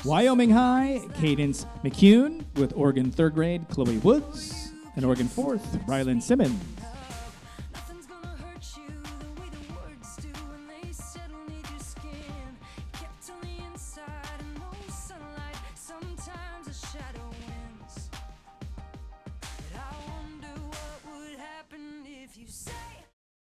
Wyoming High, Kaydence Mckuhn with organ third grade Chloe Woods, and organ fourth, Rylan Simmons.